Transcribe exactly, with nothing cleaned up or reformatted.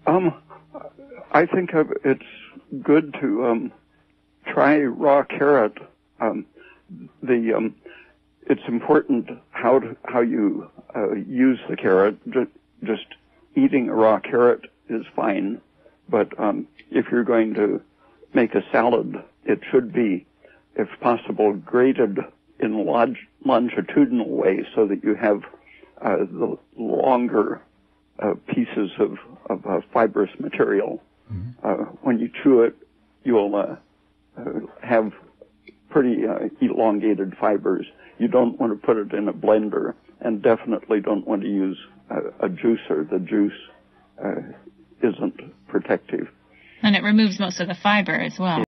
Um, I think of it's good to um, try raw carrot. Um, the um, it's important how to, how you uh, use the carrot. Just eating a raw carrot is fine, but um, if you're going to make a salad, it should be, if possible, grated in a log- longitudinal way so that you have uh, the longer uh, pieces of, of uh, fibrous material. Mm-hmm. Uh, when you chew it, you'll uh, uh, have pretty uh, elongated fibers. You don't want to put it in a blender, and definitely don't want to use a, a juicer. The juice uh, isn't protective. And it removes most of the fiber as well.